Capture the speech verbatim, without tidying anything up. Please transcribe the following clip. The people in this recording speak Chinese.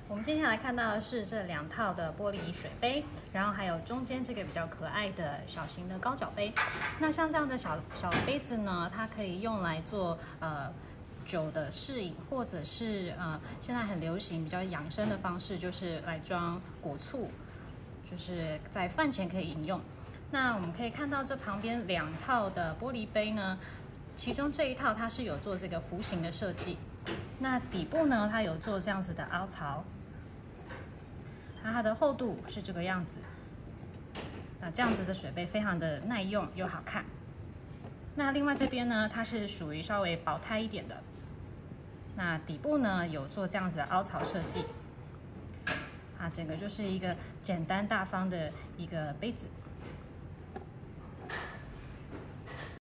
我们接下来看到的是这两套的玻璃水杯，然后还有中间这个比较可爱的小型的高脚杯。那像这样的小小杯子呢，它可以用来做呃酒的试饮，或者是呃现在很流行比较养生的方式，就是来装果醋，就是在饭前可以饮用。那我们可以看到这旁边两套的玻璃杯呢，其中这一套它是有做这个弧形的设计。那底部呢，它有做这样子的凹槽，那它的厚度是这个样子。那这样子的水杯非常的耐用又好看。那另外这边呢，它是属于稍微薄胎一点的。那底部呢有做这样子的凹槽设计，啊，整个就是一个简单大方的一个杯子。